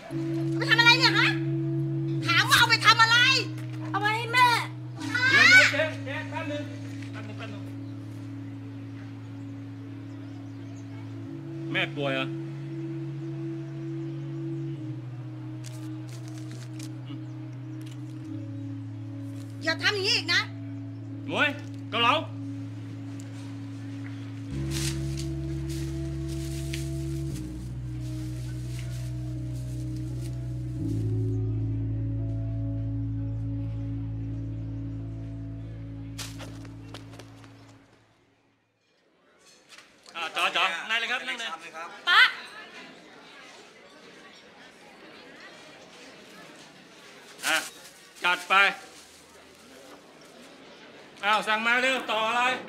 ไปทำอะไรเนี่ยฮะถามว่าเอาไปทำอะไรเอาไปให้แม่เดี๋ยวเจ๊แป๊บนึงแม่ป่วยเหรออย่าทำอย่างนี้อีกนะหมวยเกาเหลาจ๋อนั่งเลยครับนั่งเลยป๊าจัดไปอ้าวสั่งมาเร็วต่ออะไร